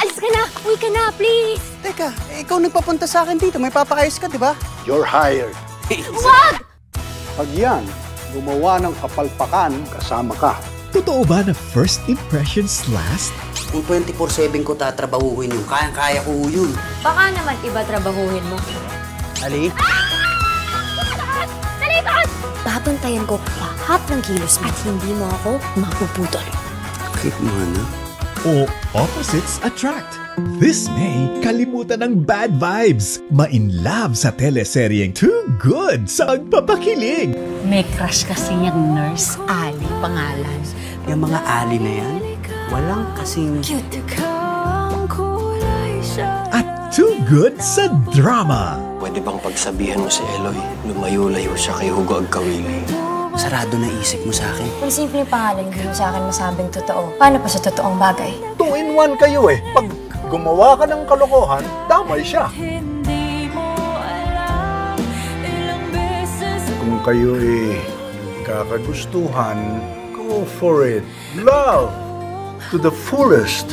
Umalis ka na! Uwi ka na, please! Teka, ikaw nagpapunta sa akin dito. May papakayos ka, di ba? You're hired. Wag! Pag yan, gumawa ng kapalpakan, kasama ka. Totoo ba na first impressions last? Kung 24/7 ko tatrabahuhin yun, kayang-kaya ko yun. Baka naman iba trabahuhin mo. Ali? Talikod! Babantayan ko lahat ng kilos at hindi mo ako mapuputol. Bakit mo na? O opposites attract? This May, kalimutan ng bad vibes. Ma-in-love sa teleseryeng Too Good sa pagpapakilig. May crush kasi yung Nurse Ali pangalan. Yung mga Ali na yan, walang kasing... Cute. At Too Good sa drama. Pwede bang pagsabihan mo si Eloy, lumayo-layo siya kay Hugo Agkawili? Sarado na isip mo sa akin. Kung simpleng pangalan, hindi mo sa akin masabing totoo. Paano pa sa totoong bagay? 2-in-1 kayo eh. Pag gumawa ka ng kalokohan, damay siya. Kung kayo eh kakagustuhan, go for it. Love to the fullest.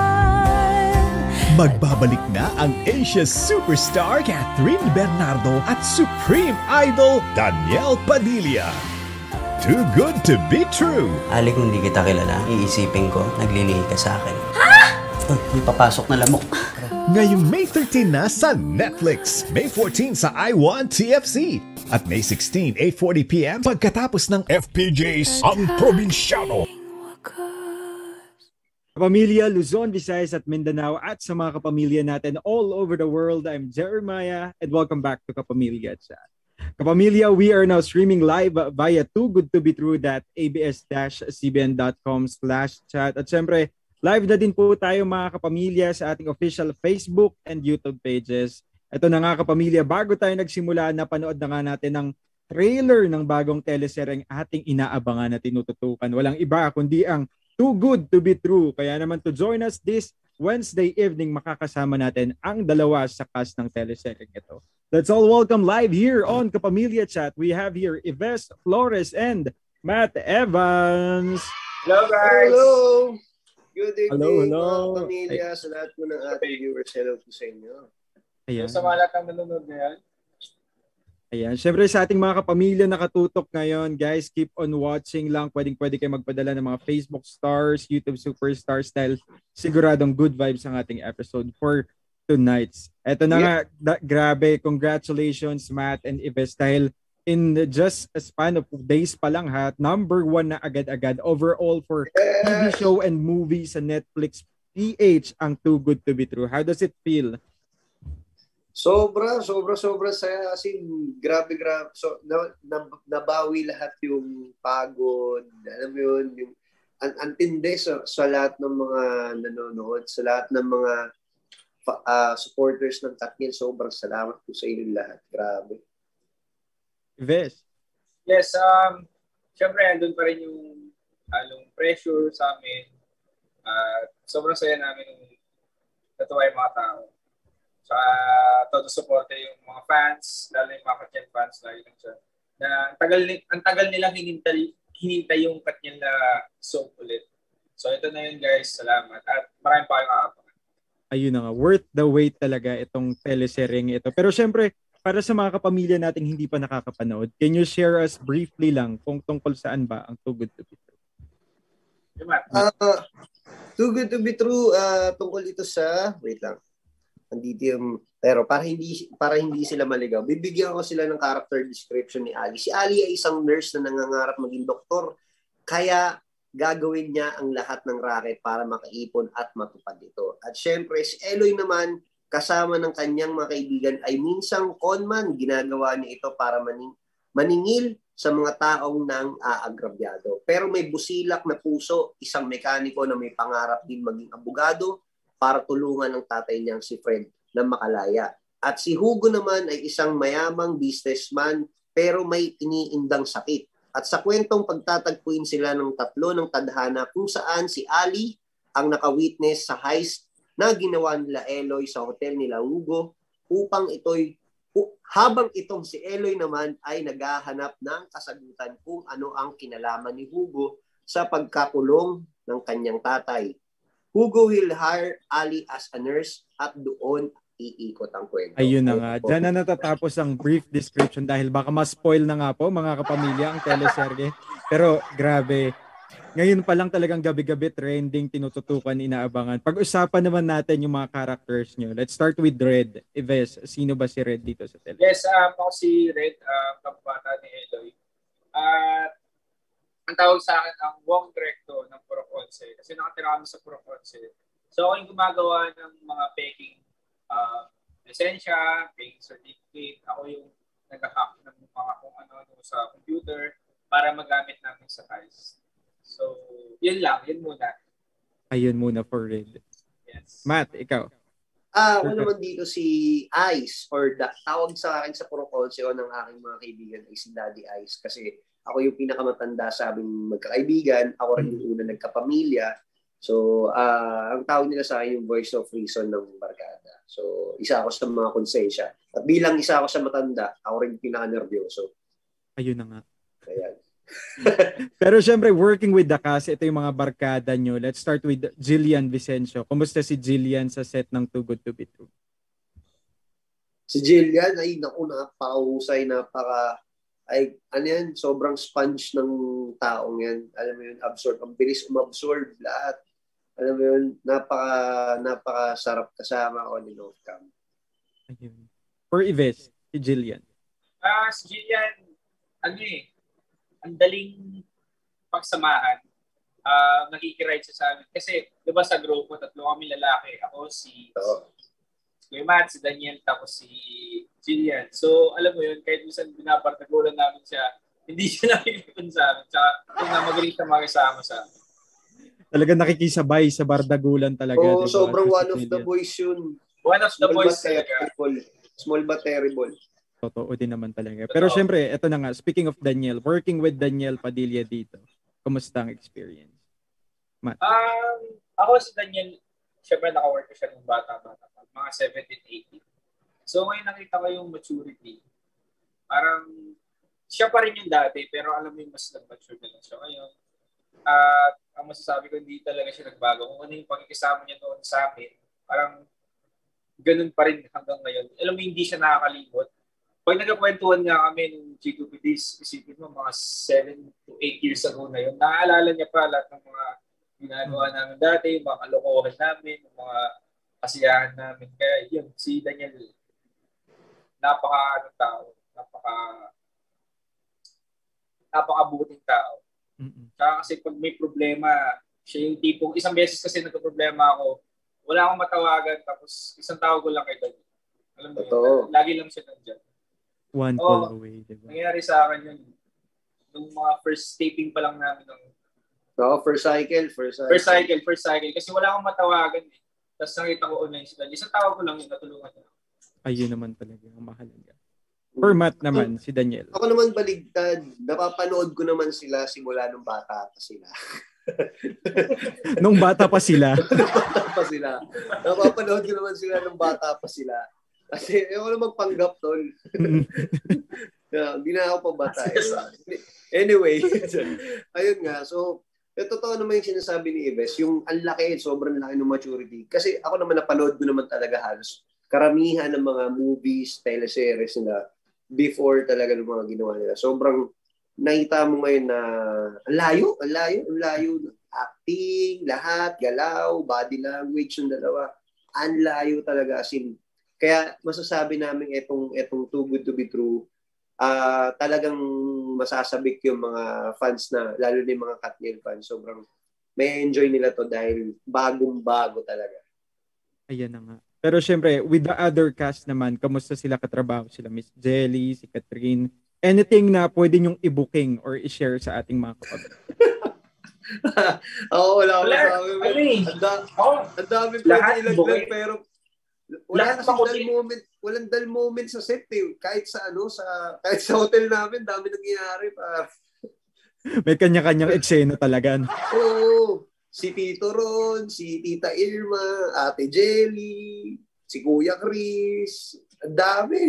Magbabalik na ang Asia's superstar Catherine Bernardo at Supreme Idol Daniel Padilla. Too good to be true. Ali, kung hindi kita kilala, iisipin ko, naglilihi ka sa akin. Ha? Uy, may papasok na lamok. Ngayong May 13 na sa Netflix, May 14 sa iWant TFC, at May 16, 8:40 p.m. pagkatapos ng FPJ's Ang Probinsyano. Kapamilya, Luzon, Visayas at Mindanao at sa mga kapamilya natin all over the world, I'm Jeremiah and welcome back to Kapamilya Chat. Kapamilya, we are now streaming live via toogoodtobetrue.abs-cbn.com/chat. At syempre, live na din po tayo mga kapamilya sa ating official Facebook and YouTube pages. Ito na nga kapamilya, bago tayo nagsimula, napanood na nga natin ang trailer ng bagong teleseryeng ating inaabangan na tinututukan. Walang iba kundi ang Too Good to be True. Kaya naman to join us this Wednesday evening, makakasama natin ang dalawa sa cast ng teleseryeng ito. Let's all welcome live here on Kapamilya Chat. We have here Yves Flores and Matt Evans. Hello guys! Hello! Good evening Hello. mga pamilya, sa lahat po ng ating viewers. Hello po sa inyo. Ayan. Sa mga lahat ng nanonood ngayon. Ayan. Siyempre sa ating mga kapamilya nakatutok ngayon, guys, keep on watching lang. Pwede kayo magpadala ng mga Facebook stars, YouTube superstars dahil siguradong good vibes ang ating episode for tonight's. Eto na nga, grabe, congratulations Matt and Yves dahil in just a span of days pa lang number 1 na agad-agad overall for TV show and movie sa Netflix PH ang Too Good to be True. How does it feel? Sobra saya. As in, grabe. So, nabawi lahat yung pagod. Alam mo yun, yung antindi sa lahat ng mga nanonood, sa lahat ng mga supporters ng Katniel. Sobrang salamat po sa inyo lahat. Grabe. Yves? Yes, syempre andun pa rin yung halong pressure sa amin. Sobrang saya namin nung natuwa yung mga tao. Saka todo suporte yung mga fans, lalo yung mga Katniel fans lagi lang siya. Na ang tagal nilang hinintay yung Katniel na soap ulit. So ito na yun guys, salamat. At maraming pa kayong kakapangan. Ayun na nga, worth the wait talaga itong teleseryeng ito. Pero syempre, para sa mga kapamilya nating hindi pa nakakapanood, can you share us briefly lang kung tungkol saan ba ang Too Good to be True? Too Good to be True, tungkol ito sa, wait lang, andito yung, pero para hindi sila maligaw, bibigyan ko sila ng character description ni Ali. Si Ali ay isang nurse na nangangarap maging doktor, kaya gagawin niya ang lahat ng racket para makaipon at matupad ito. At syempre, si Eloy naman, kasama ng kanyang mga kaibigan ay minsang conman. Ginagawa niya ito para maningil sa mga taong nang aagrabyado. Pero may busilak na puso, isang mekaniko na may pangarap din maging abogado para tulungan ng tatay niyang si Fred na makalaya. At si Hugo naman ay isang mayamang businessman pero may iniindang sakit. At sa kwentong pagtatagpuin sila ng tatlo ng tadhana kung saan si Ali ang nakawitness sa heist na ginawa nila Eloy sa hotel nila Hugo habang itong si Eloy naman ay naghahanap ng kasagutan kung ano ang kinalaman ni Hugo sa pagkakulong ng kanyang tatay. Hugo will hire Ali as a nurse at doon iikot ang kwento. Ayun na nga. Diyan na natatapos ang brief description dahil baka ma-spoil na nga po mga kapamilya ang teleserye. Pero grabe. Ngayon pa lang talagang gabi-gabi trending, tinututukan, inaabangan. Pag-usapan naman natin yung mga characters nyo. Let's start with Red. Ives, sino ba si Red dito sa teleserye? Yes, ako si Red, kababata ni Eloy. Ang tawag sa akin ang Wong Directo ng Purok 11 kasi nakatira kami sa Purok 11. So ako yung gumagawa ng mga peking lisensya, peking certificate. Ako yung nag-hack ng mga kung ano sa computer para magamit namin sa heist. So, yun lang. Yun muna. Ayun muna for Red. Yes. Matt, ikaw? Ako naman dito si Ice or tawag sa akin sa Purok 11 o ng aking mga kaibigan ay si Daddy Ice kasi ako yung pinakamatanda sa aming magkakaibigan. Ako rin yung una nagkapamilya. So, ang tawag nila sa akin yung voice of reason ng barkada. So, isa ako sa mga konsensya. At bilang isa ako sa matanda, ako rin yung pinaka-nervyoso. Ayun na nga. Ayan. Pero syempre, working with the cast, ito yung mga barkada nyo. Let's start with Jillian Vicencio. Kumusta si Jillian sa set ng Too Good to Be True? Si Jillian, ay naku, napakahusay, sobrang sponge ng taong yan. Alam mo yun, ang bilis umabsorb lahat. Alam mo yun, napaka-sarap kasama on and off cam. Ayun. For Ives, si Jillian. Si Jillian, ang daling pagsamahan. Nakikiride siya sa amin. Kasi, di ba sa grupo, tatlo kami lalaki. Ako, si Kuya Matt, si Daniel, tapos si Jillian. So, alam mo yun, kahit minsan binapartagulan namin siya, hindi siya nakikipon sa amin. Tsaka, magaling siya makisama sa amin. Talaga nakikisabay sa bardagulan talaga. Oo, diba? sobrang one of the boys yun. One of the boys talaga. Small but terrible. Totoo din naman talaga. Pero syempre, eto na nga, speaking of Daniel, working with Daniel Padilla dito, kumusta ang experience? Matt? Ako si Daniel, syempre naka-work ko siya nung bata-bata, mga 17, 18. So ngayon nakita ko yung maturity. Parang siya pa rin yung dati, pero alam mo yung mas nag-mature na lang siya ngayon. At ang masasabi ko, hindi talaga siya nagbago. Kung ano yung pagkikisama niya noon sa amin, parang ganun pa rin hanggang ngayon. Alam mo, hindi siya nakakalimot. Pag nagkakwentuhan nga kami ng G2PDs, isipin mo mga 7 to 8 years ago na yun, naaalala niya pa lahat ng mga ginagawa namin dati, yung mga kalokohan namin, yung mga kasiyahan namin. Kaya yun, si Daniel, napakabuting tao. Kaya kasi pag may problema, siya yung tipong, isang beses kasi nagka-problema ako, wala akong matawagan, tapos isang tawag ko lang kay Daniel. Alam mo yun, lagi lang siya nandiyan. One call away, diba? Nangyari sa akin yun, nung mga first taping pa lang namin. First cycle. Kasi wala akong matawagan eh. Tapos nakita ko online si Daniel. Isang tawag ko lang yun, natulungan niya. Ayun naman talaga, ang mahalaga. For Matt naman, si Daniel. Ako naman baligtad. Napapanood ko naman sila simula nung bata pa sila. Nung bata pa sila? Napapanood ko naman sila nung bata pa sila. Kasi ako na magpanggap, tol. Hindi na ako pabata. Anyway, ayun nga. So, totoo naman yung sinasabi ni Ives, yung ang laki, sobrang laki ng maturity. Kasi ako naman napanood ko naman talaga halos karamihan ng mga movies, teleseries nila before talaga ng mga ginawa nila. Sobrang nakita mo ngayon na ang layo. Acting, lahat, galaw, body language ng dalawa. Ang layo talaga. Kaya masasabi namin itong Too Good to Be True, talagang masasabik yung mga fans na, lalo na yung mga Katniel fans, sobrang may enjoy nila to dahil bagong-bago talaga. Ayan na nga. Pero syempre, with the other cast naman, kamusta sila katrabaho? Sila Miss Jelly, si Catherine. Anything na pwede nyong i-booking or i-share sa ating mga kapatid? Wala. Ang dami pwede ilaglag, pero walang dull moment sa set eh. Kahit sa hotel namin, dami nangyayari pa. May kanya-kanyang eksena talaga. Oo. Si Tito Ron, si Tita Irma, Ate Jelly, si Kuya Chris. Ang dami.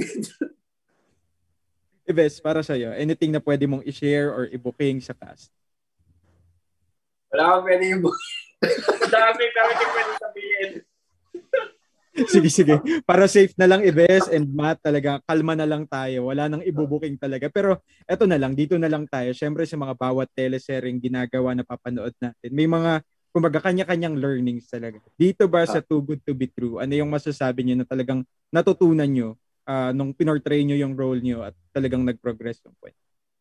Ives, para sa'yo, anything na pwede mong i-share or i-booking sa cast? Wala akong pwede i-booking. Dami din pwede sabihin. Sige. Para safe na lang, Ives and Matt, talaga, kalma na lang tayo. Wala nang ibubuking talaga. Pero eto na lang, dito na lang tayo. Siyempre sa mga bawat teleseryeng ginagawa na papanood natin, may mga, kumbaga, kanya-kanyang learnings talaga. Dito ba sa Too Good to Be True, ano yung masasabi niyo na talagang natutunan niyo nung pinortray niyo yung role niyo at talagang nag-progress yung point?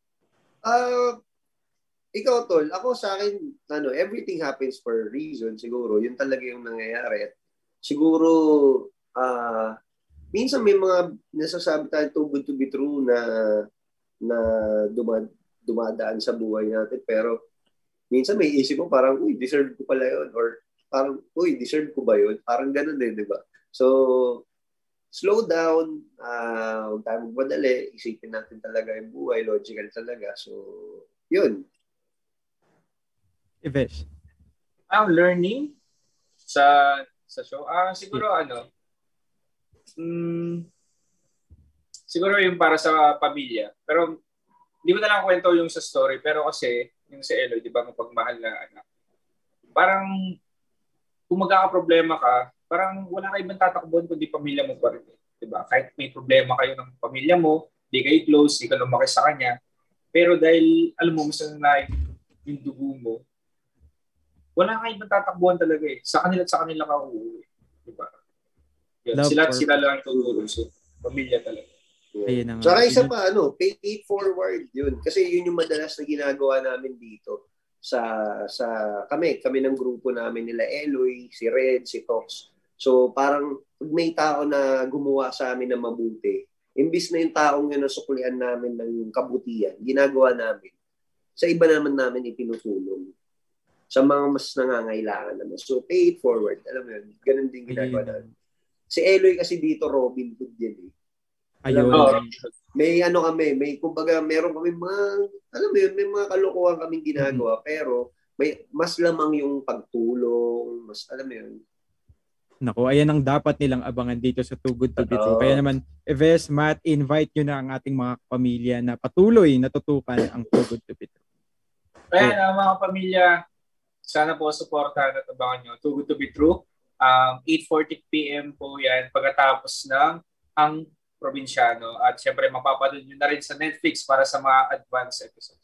Ikaw, Tol, ako sa akin, everything happens for a reason, siguro. Yun talaga yung nangyayari. Siguro, minsan may mga nasasabi tayo too good to be true na dumadaan sa buhay natin. Pero minsan may isip mo parang, uy, deserve ko pala yun. Or parang, uy, deserve ko ba yun? Parang ganun din, di ba? So, slow down. Huwag tayo magmadali. Isipin natin talaga yung buhay. Logical talaga. So, yun. Ives. Ang learning sa show. Siguro siguro yung para sa pamilya. Pero hindi mo na lang kwento yung sa story. Pero kasi, yung sa Eloy, di ba, mapagmahal na anak. Parang, kung magkakaproblema ka, parang wala kayo ibang tatakbuhan kundi pamilya mo pa rin. Di ba? Kahit may problema kayo ng pamilya mo, di kayo close, di ka lumaki sa kanya. Pero dahil, alam mo, mas na yung dugo mo, wala kayo ibang tatakbuhan talaga eh. Sa kanila ka uuwi. Diba? Yun, sila lang tutulong. So, pamilya talaga. Yeah. Saka isa pa, pay it forward yun. Kasi yun yung madalas na ginagawa namin dito sa kami ng grupo namin nila Eloy, si Red, si Tox. So parang pag may tao na gumawa sa amin na mabuti, imbis na yung taong yun nasuklian namin ng kabutihan, ginagawa namin. Sa iba naman namin itinutulong. Sa mga mas nangangailangan naman. So, pay it forward. Alam mo yun, ganun din ginagawa namin. Si Eloy kasi dito, Robin Hood yan eh. Ayun. May kumbaga, meron kami may mga kalokohan kaming ginagawa, pero may mas lamang yung pagtulong, mas, alam mo yun. Naku, ayan ang dapat nilang abangan dito sa Too Good to Be True. Kaya naman, Ives, Matt, invite nyo na ang ating mga pamilya na patuloy natutukan ang Too Good to Be True. Kaya mga pamilya, sana po supportahan at abangan nyo. Too Good to Be True. 8:40 p.m. po yan pagkatapos ng Ang Probinsyano. At syempre mapapanood nyo na rin sa Netflix para sa mga advanced episodes.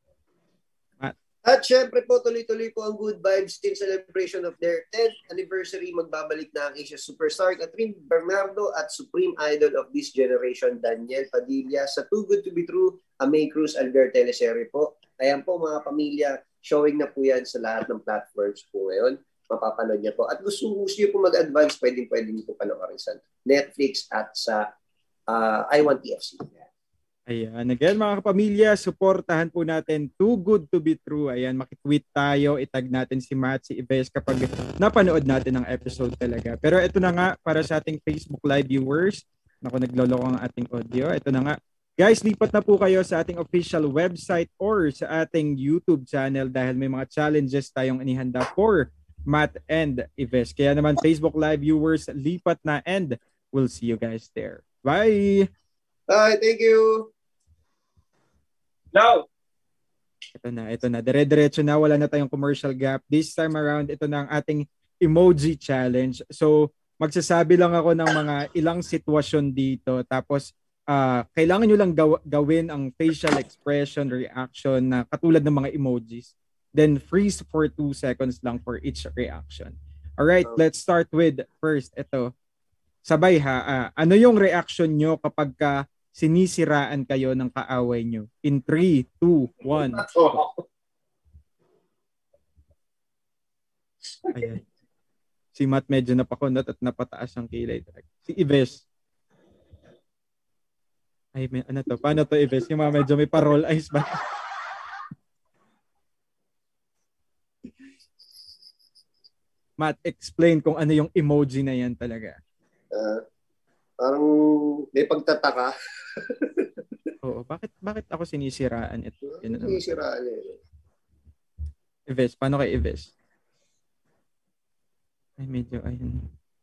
At syempre po, tuloy-tuloy po ang good vibes in celebration of their 10th anniversary. Magbabalik na ang Asia Superstar Catherine Bernardo at Supreme Idol of this generation, Daniel Padilla, sa Too Good to Be True, a May Cruz Algar teleserye po. Ayan po mga pamilya, showing na po yan sa lahat ng platforms po ngayon. Mapapanood niya po. At gusto niyo po mag-advance, pwedeng niyo po panoorin sa Netflix at sa I1 TFC. Ayan. Again, mga kapamilya, supportahan po natin Too Good to Be True. Ayan, makitweet tayo, itag natin si Matt, si Ives kapag napanood natin ang episode talaga. Pero ito na nga, para sa ating Facebook Live viewers, naku, nagloloko ang ating audio. Ito na nga. Guys, lipat na po kayo sa ating official website or sa ating YouTube channel dahil may mga challenges tayong inihanda for Matt and Ives. Kaya naman, Facebook Live viewers, lipat na and we'll see you guys there. Bye! Bye, thank you! No! Ito na. Dire-diretso na. Wala na tayong commercial gap. This time around, ito na ang ating emoji challenge. So, magsasabi lang ako ng mga ilang sitwasyon dito. Tapos, kailangan nyo lang gawin ang facial expression, reaction na katulad ng mga emojis. Then, freeze for 2 seconds lang for each reaction. Alright, let's start with first. Ito. Sabay ha. Ano yung reaction nyo kapag sinisiraan kayo ng kaaway nyo? In 3, 2, 1. Ayan. Si Matt medyo napakunot at napataas ang kilay. Si Ives. Ay, ano to? Paano to, Ives? Yung mga medyo may parol eyes ba? Matt, explain kung ano yung emoji na yan talaga. Parang may pagtataka. Oo, bakit ako sinisiraan ito? Sinisiraan eh. Ives, paano kay Ives? Ay, medyo, ayun.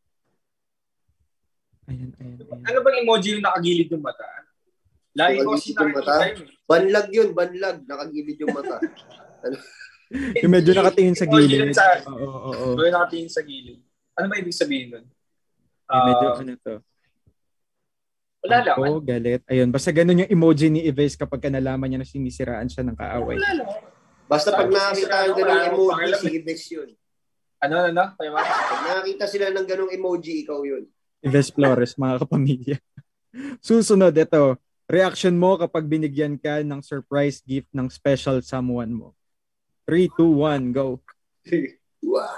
Ayun. Ano bang emoji yung nakagilid yung mata? Lagi ko kasi nakikita yun. Banlag yun, banlag. Nakagilid yung mata. Ano? Yung medyo nakatingin sa Emoji gilid. yun sa- Oo. Medyo nakatingin sa gilid. Ano ba ibig sabihin nun? Medyo ano to. Wala lang. Oh, galit. Ayun, basta ganun yung emoji ni Ives kapag nalaman niya na sinisiraan siya ng kaaway. Wala lang. Basta pag nakakita ng ganung Wala, emoji, pakialam. si Ives yun. Ano? Tayo ba? Pag nakakita sila ng ganung emoji, ikaw yun. Ives Flores, mga kapamilya. Susunod, ito. Reaction mo kapag binigyan ka ng surprise gift ng special someone mo. 3, 2, 1, go. Wow.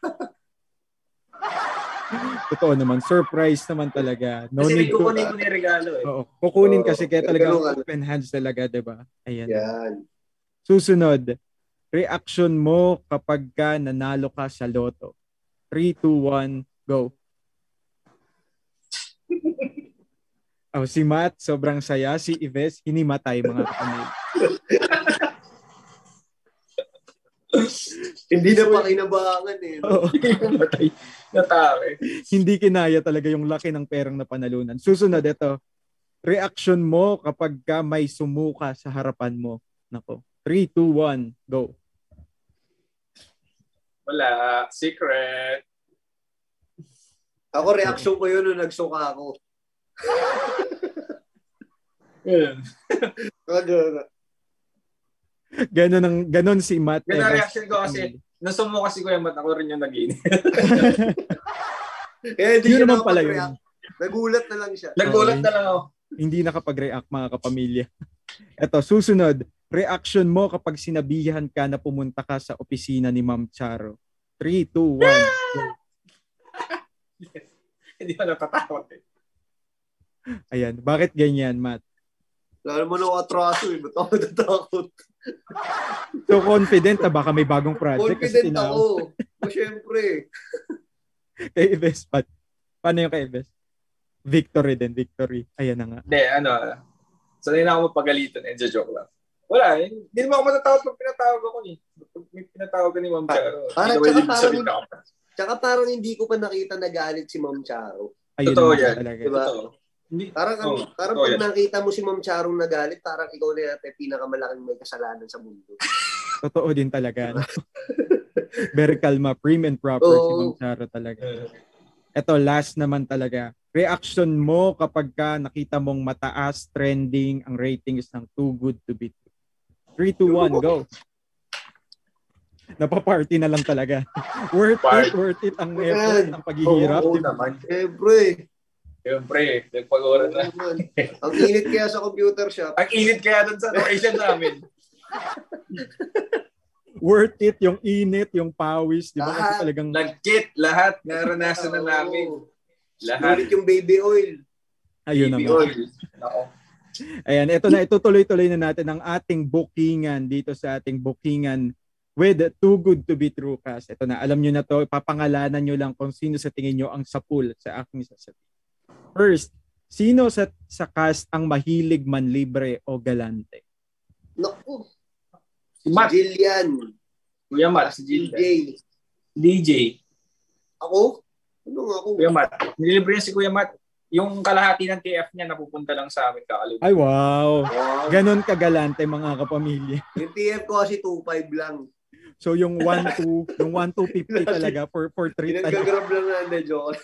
Totoo naman, surprise naman talaga. No Kasi need to. kukunin ko na yung regalo eh. Oo, kukunin kasi kaya talaga ganun. open hands talaga, 'di ba? Ayan. Yan. Susunod, reaction mo kapag ka nanalo ka sa loto. 3, 2, 1, go. Si Matt, sobrang saya. Si Ives, hinimatay mga kapamilya. Hindi na pakinabangan eh. No? Oo. Matay. Natake. Hindi kinaya talaga yung laki ng perang napanalunan. Susunod, ito. Reaction mo kapag ka may sumuka sa harapan mo. Nako. 3, 2, 1, go. Wala. Secret. Ako, reaction ko yun nung nagsuka ako. Yun. Ganon si Matt. Ganun ang reaction ko kasi nung sumuka si Kuya Matt, ako rin yung nag-iinit. Eh, hindi Yun siya naman pala nakapag-react. Nagulat na lang siya. Nagulat na lang ako. Hindi nakapag-react mga kapamilya. Ito, susunod. Reaction mo kapag sinabihan ka na pumunta ka sa opisina ni Ma'am Charo. 3, 2, 1, go. Hindi ko natatakot eh. Ayan. Bakit ganyan, Matt? Lalo mo na ako atraso eh. Ba't ako natatakot? So confident na baka may bagong project. Confident ako. Siyempre. Kay Ives, paano yung kay Ives? Victory din, victory. Ayan na nga. Hindi, sanay na ako mapagalitan. Joke lang. Wala, hindi naman ako matatawag pag pinatawag ako ni. Pag may pinatawag ka ni Ma'am Charo. Tsaka parang hindi ko pa nakita nagalit si Ma'am Charo. Ayun Totoo naman yan. talaga. Diba? Hindi, Parang pag nakita mo si Ma'am Charo nagalit, parang ikaw na yata pinakamalaking may kasalanan sa mundo. Totoo din talaga. No? Very kalma, prim and proper si Ma'am Charo talaga. Ito, last naman talaga. Reaction mo kapag ka nakita mong mataas, trending, ang ratings ng Too Good to Be True. 3, 2, 1, go. Napaparty na lang talaga. worth it ang effort, ang paghihirap. Oo diba? naman. Siyempre. Nagpag-oras na. Ang init kaya sa computer shop. Ang init kaya doon sa location namin. Worth it, yung init, yung pawis, di ba? Kasi Lahat. talagang Nag-kit, lahat. Naranasan na namin. Lahat. Sulit yung baby oil. ayun Baby naman. oil. Ako. Ayan, ito na, itutuloy-tuloy na natin ang ating bookingan dito sa ating bookingan with Too Good to Be True cast. Ito na, alam nyo na to, papangalanan nyo lang kung sino sa tingin nyo ang sapul sa aking sasabihin. First, sino sa cast ang mahilig manlibre o galante? Naku. Si Matt. Jillian. Kuya Matt. Si DJ. DJ. Ako? Ano nga ako? Kuya Matt. Nililibre niya si Kuya Matt. Yung kalahati ng TF niya napupunta lang sa amin kakalimutan. Ay, wow. Wow. Ganon kagalante mga kapamilya. Yung TF ko kasi 2.5 lang. So yung 1-2, yung 1-2-50 talaga for treat talaga. Pinag-grab lang na, hindi, joke.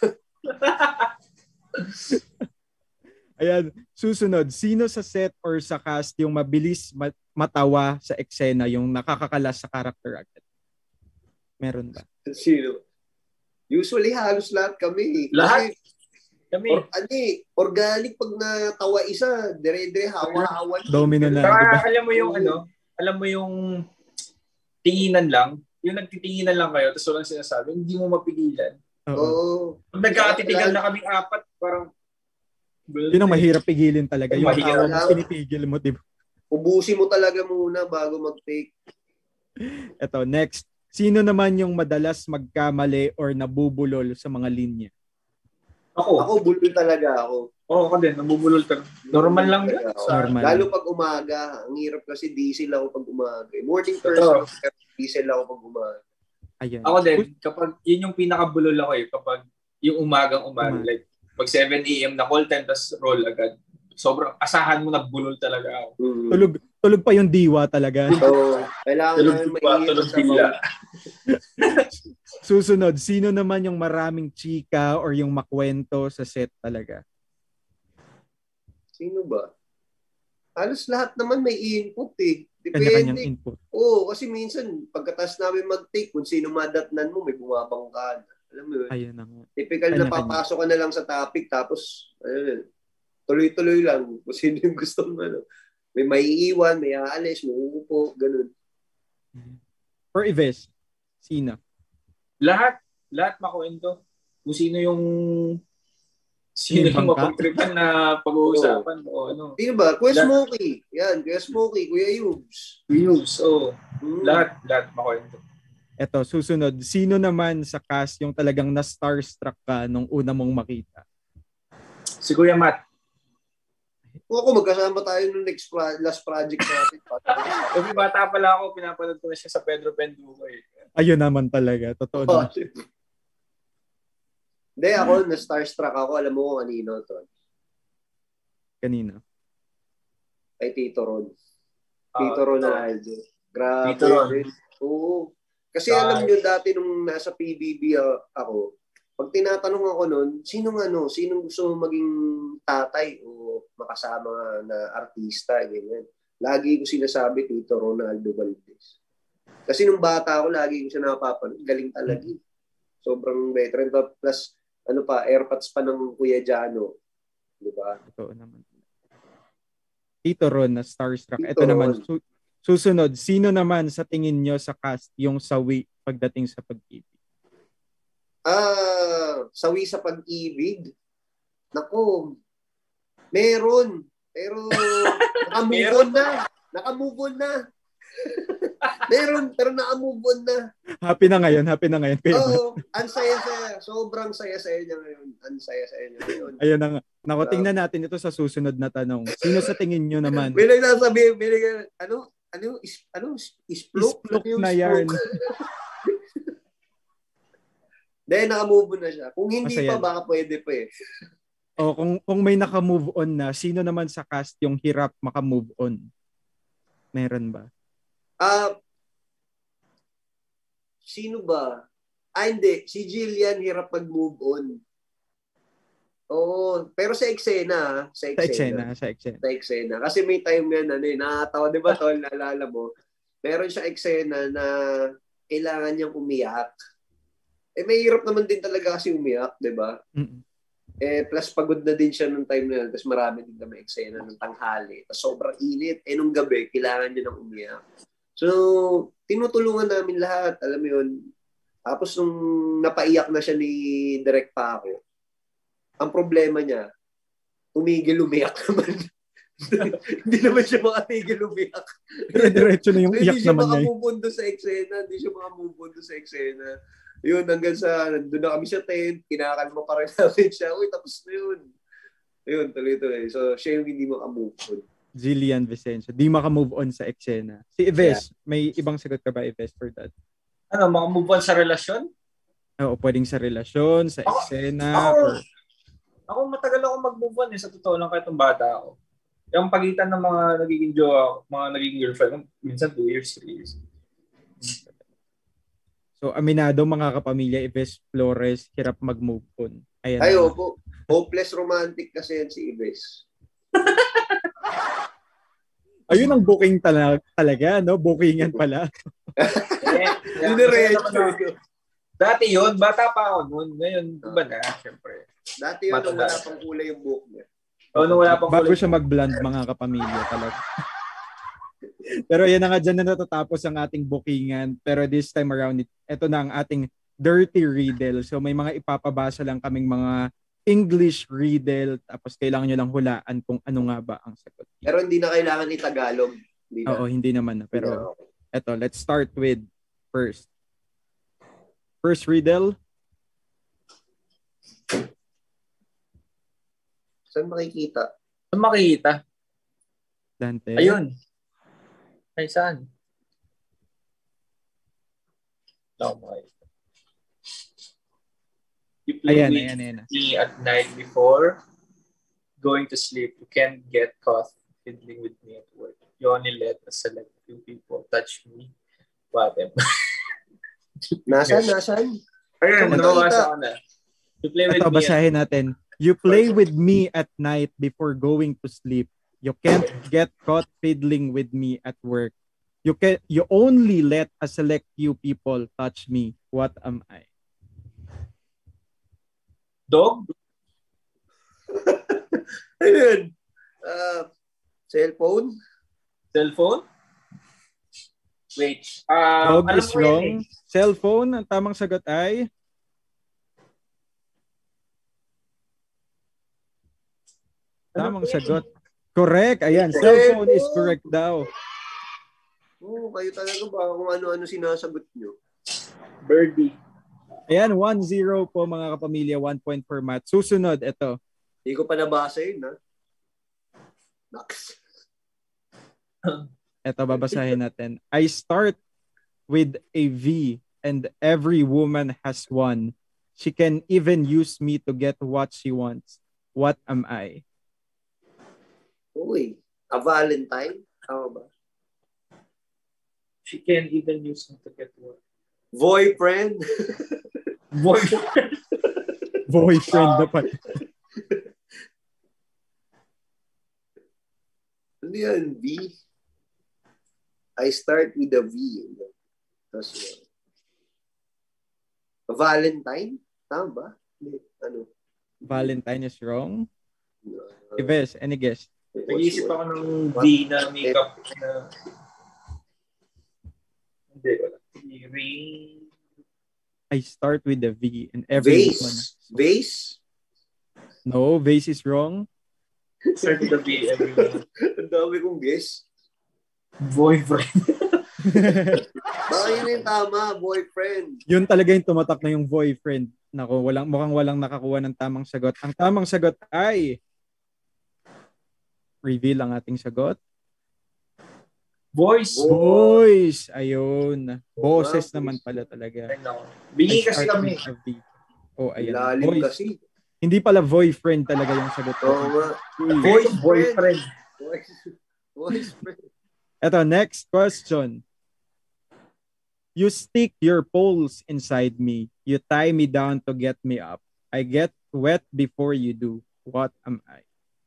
Ayan, susunod. Sino sa set or sa cast yung mabilis matawa sa eksena, yung nakakakalas sa character agad? Meron ba? Sino? Usually halos lahat kami. Lahat? Kami. Organic pag natawa isa, dire-dire hawa-hawan. Domino na. Saka Diba? alam mo yung tinginan lang, yung nagtitinginan lang kayo, tapos walang sinasabi, hindi mo mapigilan. Oo. Pag nagkakatitigal na kaming apat, parang Yun ang mahirap pigilin talaga. Yung Mahirap. tawa mo, pinipigil mo, diba? Ubusin mo talaga muna bago mag-take. Ito, next. Sino naman yung madalas magkamali or nabubulol sa mga linya? Ako, bulol talaga ako. Oo, ako din, nabubulol ka. Normal lang yun. Normal. Lalo pag umaga. Ang hirap kasi diesel ako pag umaga. Morning person, diesel ako pag umaga. Ayan. Ako din, kapag yun yung pinakabulol ako kapag yung umaga, like pag 7 a.m. na call time, tas roll agad. Sobrang asahan mo na bulol talaga ako. tulog pa yung diwa talaga. So, kailangan namin Tulog bigla. Susunod, sino naman yung maraming chika or yung makwento sa set talaga? Sino ba? Halos lahat naman may input eh. Kanya-kanyang Depende. input. Oo, kasi minsan, pagkatas namin mag-take, kung sino madatnan mo, may bumabangka. Alam mo yun? Ayun na nga. Typical na papasok ka na lang sa topic, tapos, tuloy-tuloy lang. Kung sino yung gusto mo, may maiiwan, may aalis, may uupo, ganun. For Ives, sino? Lahat makwento. Kung sino yung mapagtripan na pag-uusapan o ano. Sino ba? Kuya Smokey. Yan, Kuya Smokey, Kuya Yubes. Lahat makwento. Eto, susunod. Sino naman sa cast yung talagang na-starstruck ka nung una mong makita? Si Kuya Matt. Kung ako, magkasama tayo nung last project natin. Kasi bata pala ako, pinapanood ko na siya sa Pedro Penduko eh. Ayun naman talaga. Totoo naman. Hindi, ako, na-starstruck ako. Alam mo kung kanino to. Kanino? Kay Tito Ron. Tito Ronaldo. Grabe. Tito Ron. Oo. Kasi alam nyo, dati nung nasa PBB ako, pag tinatanong ako nun, sinong gusto mo maging tatay o makasama na artista, ganyan. Lagi ko sinasabi, Tito Ronaldo Valdez. Kasi nung bata ako, lagi ko siya napapanood. Galing talaga. Sobrang veteran. Plus, airpods pa ng Kuya Jano. Di ba? Totoo naman. Tito Ron na starstruck. Ito naman, susunod. Sino naman sa tingin nyo sa cast yung sawi pagdating sa pag-ibig? Sawi sa pag-ibig? Nako, meron. Pero naka-move on na. Meron, pero naka-move on na. Happy na ngayon. Oo, ang saya-saya. Sobrang saya-saya niya ngayon. Ang saya-saya niya ngayon. Ayun na nga. Naku, tingnan natin ito sa susunod na tanong. Sino sa tingin nyo naman? May nagsasabi, isplok na yarn. Dahil naka-move on na siya. Kung hindi Masaya. pa, baka pwede pa eh. O kung may naka-move on na, sino naman sa cast yung hirap maka-move on? Meron ba? Sino ba? Hindi. Si Jillian hirap mag-move on. Oo. Pero sa eksena. Sa eksena. Kasi may time yan, nakakatawa, di ba, Tol? Naalala mo? Meron siya eksena na kailangan niyang umiyak. May hirap naman din talaga kasi umiyak, di ba? Plus pagod na din siya nung time na yun. Tapos marami din kami eksena ng tanghali. Tapos sobrang init. Nung gabi, kailangan niya nang umiyak. So, tinutulungan namin lahat. Alam mo yun. Tapos nung napaiyak na siya ni Direk Paco, ang problema niya, tumigil umiyak naman. Hindi naman siya makatigil umiyak. Diretso na yung iyak naman niya. Hindi siya makamove on sa eksena. Yun, hanggang sa, nandun na kami sa tent, kinakalma pa rin namin siya. Uy, tapos na yun. Yun, tuloy-tuloy. So, siya yung hindi makamove on. Jillian Vicencio. Di makamove on sa eksena. Si Ives, may ibang sagot ka ba, Ives, for that? Makamove on sa relasyon? Oo, pwedeng sa relasyon, sa eksena, Ako matagal ako mag-move on sa totoo lang kahit ng bata ako. Yung pagitan ng mga nagiging jowa, mga nagiging girlfriend, minsan 2 years, 3 years. So, aminado mga kapamilya, Ives Flores, hirap mag-move on. Ayan. Ay, opo. Hopeless romantic kasi yan si Ives. Ayun ang booking talaga, no? Bookingan pala. Dati yun, bata pa ako noon. Ngayon, iba na, syempre. Dati yun, nung wala pang kulay yung book niya. Nung wala pang bago siya mag-blend, mga kapamilya talaga. Pero yan na nga, dyan na natatapos ang ating bookingan. Pero this time around, ito na ang ating dirty riddle. So may mga ipapabasa lang kaming mga English riddle. Tapos kailangan nyo lang hulaan kung ano nga ba ang sagot. Pero hindi na kailangan ni Tagalog. Oo, hindi naman na. Pero eto, let's start with first. First riddle. Saan makikita? Dante. Ayun. Ay, saan? You play with me at night before going to sleep. You can't get caught fiddling with me at work. You only let a select few people touch me. Whatever. Nasaan? Ayun, nababasa ko na. You play with Ito, me. basahin natin. You play with me at night before going to sleep. You can't get caught fiddling with me at work. You only let a select few people touch me. What am I? Dog? Ano yun? Cellphone? Cellphone? Wait. Dog alam is ko yan wrong. eh. Cellphone, ang tamang sagot ay... Tamang sagot. Correct. Ayan, cellphone is correct daw. Oo, kayo talaga ba kung ano-ano sinasagot nyo? Birdie. Ayan, 1-0 po mga kapamilya. 1 point for Matt. Susunod, ito. Hindi ko pa nabasa yun, ha? Next. Ito, babasahin natin. I start with a V and every woman has one. She can even use me to get what she wants. What am I? Uy, a Valentine? Tama ba? She can even use him to get work. Boyfriend? Boyfriend. Boyfriend na pa. Ano yan? V? I start with a V. Tapos, a Valentine? Tama ba? Ano? Valentine is wrong. Ives, any guess? Nag-iisip ako ng V na makeup na... Hindi, wala. Ring. I start with a V and every woman. Vase? No, vase is wrong. Start with a V, everyone. Ang dami kong guess. Boyfriend. Baka yun yung tama, boyfriend. Yun talaga yung tumatak na yung boyfriend. Nako, mukhang walang nakakuha ng tamang sagot. Ang tamang sagot ay... Reveal ang ating sagot. Voice. Voice. Ayun. Boses naman pala talaga. Bingi kasi kami. Oh, ayan. Lalim Voice. kasi. Hindi pala boyfriend talaga yung sagot. Oo nga. Voice boyfriend. Boyfriend. Ito, next question. You stick your poles inside me. You tie me down to get me up. I get wet before you do. What am I?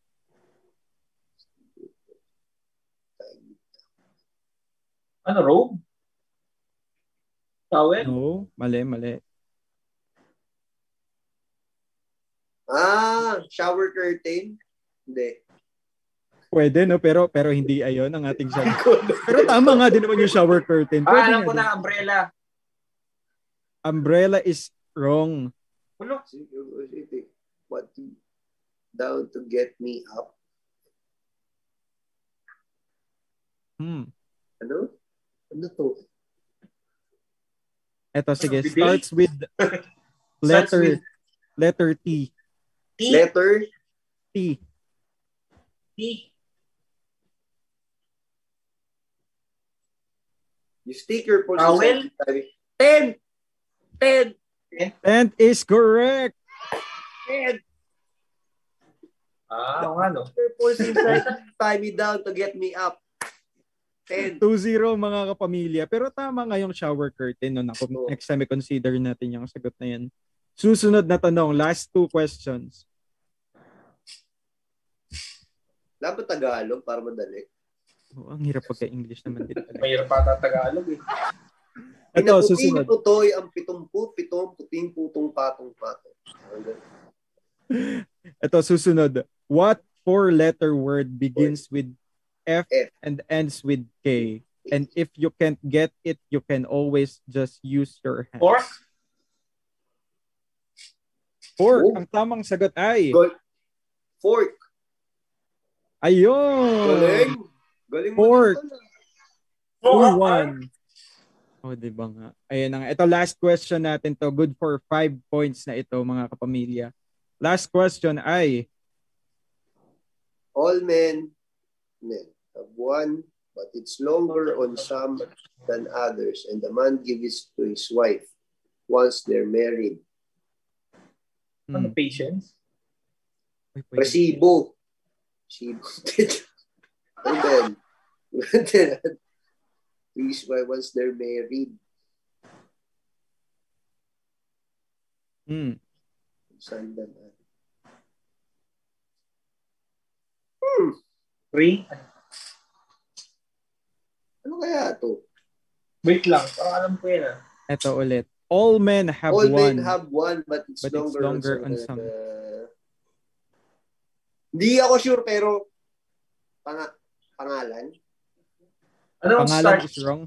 Ano, robe? Towel? No, mali. Shower curtain? Hindi. Pwede, no? Pero hindi ayon ang ating sagot. Pero tama nga din naman yung shower curtain. Pwede alam ko din. na, umbrella. Umbrella is wrong. Ano? What? Down to get me up? Ano? Ano to? Eto, sige. Bidet? Starts with letter T. Letter? T. T. You stick your pulse Towel? inside. 10! 10! And is correct. 10! Oo nga, no? Your pulse inside. Tie me down to get me up. 10. 2-0 mga kapamilya. Pero tama nga yung shower curtain. No? Next time, consider natin yung sagot na yan. Susunod na tanong. Last 2 questions. Dapat Tagalog para madali. Oh, ang hirap pagka-English naman din. Mahirap pa Tagalog eh. Ito, susunod. Tutoy ang 77 puting putong patong-patong. Ito, susunod. What 4-letter word begins with F and ends with K? And if you can't get it, you can always just use your hands. Pork? Pork. Ang tamang sagot ay... Fork. Ayun! Galing Pork. mo 2-1. Oh, diba nga? Ayun na nga. Ito, last question natin to. Good for 5 points na ito, mga kapamilya. Last question ay... All men have one, but it's longer on some than others, and the man gives to his wife once they're married. Ano, patience? Resibo. And then, Please, why once they're married? Saan na? 3? Ano kaya to? Wait lang, parang alam ko yan. Ito ulit. All men have All one. men have one, but it's longer on some. Hindi ako sure, pero pangalan? Anong Pangalan start? is wrong.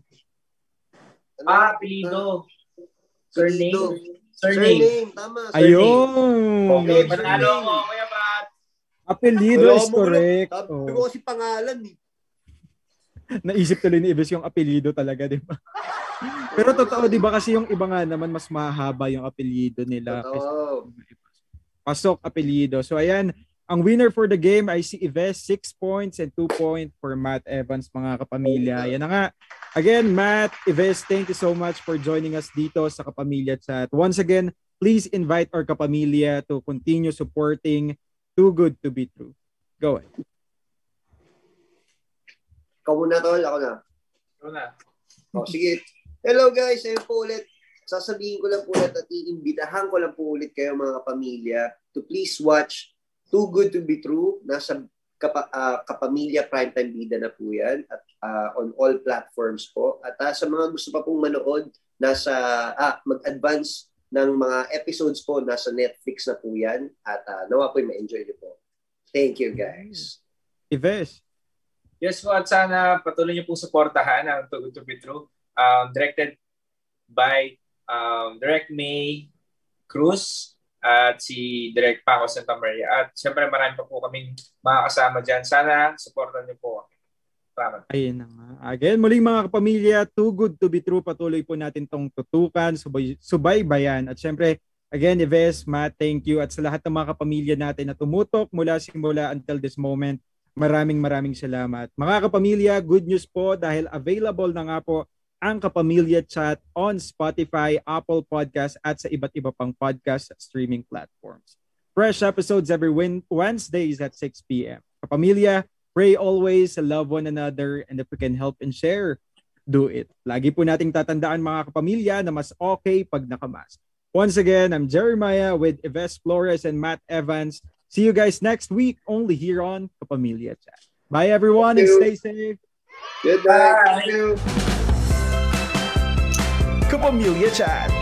Apelido. Surname. Surname, tama. Ayun. Okay, panalo ko. Kuya Pat. Apelido is correct. Sabi ko kasi pangalan eh. Naisip tuloy ni Ives yung apelido talaga, di ba? Pero totoo, di ba kasi yung iba nga naman mas mahaba yung apelido nila. Totoo. Pasok apelido. So ayan, ang winner for the game ay si Ives, 6 points and 2 points for Matt Evans, mga kapamilya. Yan na nga. Again, Matt, Ives, thank you so much for joining us dito sa Kapamilya Chat. Once again, please invite our kapamilya to continue supporting Too Good to Be True. Go ahead. Ikaw muna, Tol. Ako na. Sige. Hello guys, ayun po ulit. Sasabihin ko lang po ulit at iimbitahan ko lang po ulit kayo mga kapamilya to please watch Too Good to Be True. Nasa Kapamilya Primetime Bida na po yan at on all platforms po. At sa mga gusto pa pong manood, mag-advance ng mga episodes po, nasa Netflix na po yan. At nawa po ma-enjoy nyo po. Thank you guys. Ives. Yes po, at sana patuloy niyo po suportahan ang Too Good to Be True. Directed by Direct May Cruz at si Direct Paco Santa Maria. At siyempre marami pa po kaming mga kasama dyan. Sana supportan niyo po. Salamat. Ayun na nga. Again, muling mga kapamilya, Too Good to Be True. Patuloy po natin tong tutukan, subaybayan. At siyempre, again, Ives, Matt, thank you. At sa lahat ng mga kapamilya natin na tumutok mula simula until this moment, maraming salamat. Mga kapamilya, good news po dahil available na nga po ang Kapamilya Chat on Spotify, Apple Podcasts at sa iba't iba pang podcast streaming platforms. Fresh episodes every Wednesdays at 6 p.m. Kapamilya, pray always, love one another, and if we can help and share, do it. Lagi po nating tatandaan mga kapamilya na mas okay pag nakamask. Once again, I'm Jeremiah with Ives Flores and Matt Evans. See you guys next week only here on Kapamilya Chat. Bye everyone and stay safe. Good night. Thank you. Kapamilya Chat.